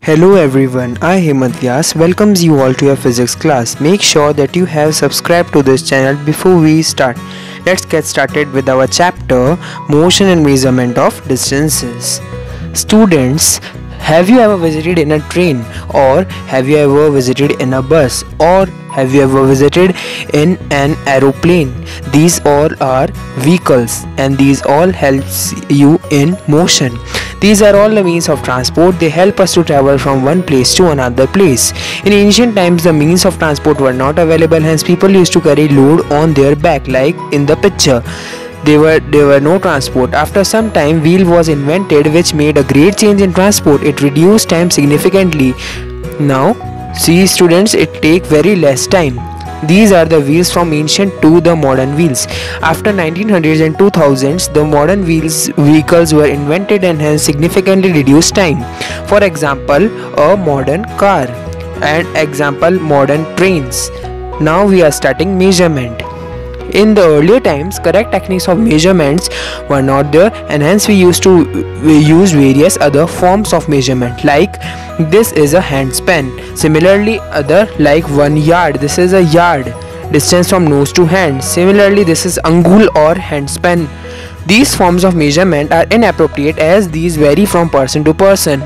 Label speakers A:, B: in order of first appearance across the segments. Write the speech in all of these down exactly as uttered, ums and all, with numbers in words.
A: Hello everyone, I Hemant Vyas welcomes you all to your physics class. Make sure that you have subscribed to this channel before we start. Let's get started with our chapter Motion and Measurement of Distances. Students, have you ever visited in a train, or have you ever visited in a bus, or have you ever visited in an aeroplane? These all are vehicles and these all helps you in motion. These are all the means of transport. They help us to travel from one place to another place. In ancient times, the means of transport were not available, hence people used to carry load on their back, like in the picture. There were, there were no transport. After some time, wheel was invented, which made a great change in transport. It reduced time significantly. Now, see students, it take very less time. These are the wheels from ancient to the modern wheels. After nineteen hundreds and two thousands, the modern wheels vehicles were invented and hence significantly reduced time. For example, a modern car, and example modern trains. Now we are starting measurement. In the earlier times, correct techniques of measurements were not there, and hence we used to we use various other forms of measurement, like this is a handspan. Similarly, other like one yard. This is a yard, distance from nose to hand. Similarly, this is angul or handspan. These forms of measurement are inappropriate as these vary from person to person.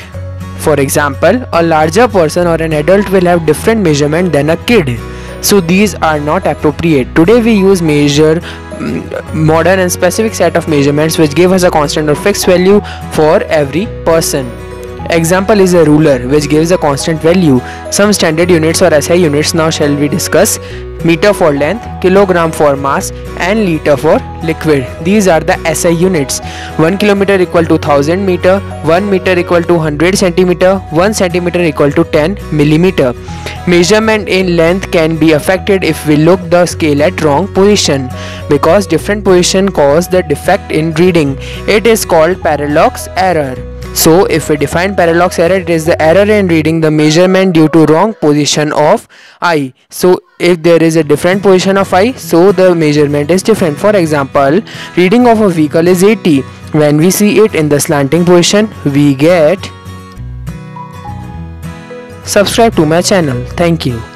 A: For example, a larger person or an adult will have different measurement than a kid. So these are not appropriate. Today we use measure um, modern and specific set of measurements which give us a constant or fixed value for every person. Example is a ruler which gives a constant value. Some standard units or S I units now shall we discuss: meter for length, kilogram for mass, and liter for liquid. These are the S I units. one kilometer equal to one thousand meter, one meter equal to one hundred centimeter, one centimeter equal to ten millimeter. Measurement in length can be affected if we look the scale at wrong position, because different position cause the defect in reading. It is called parallax error. So if we define parallax error, it is the error in reading the measurement due to wrong position of eye. So if there is a different position of eye, so the measurement is different. For example, reading of a vehicle is eighty. When we see it in the slanting position, we get. Subscribe to my channel. Thank you.